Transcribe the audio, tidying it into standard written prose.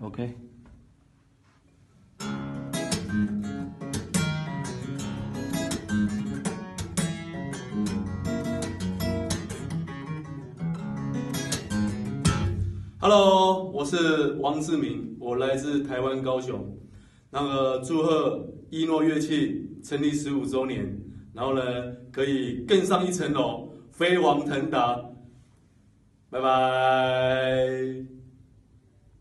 OK。 Hello，我是王志明，我来自台湾高雄。祝贺一诺乐器成立15周年，然后呢可以更上一层楼，飞黄腾达。拜拜。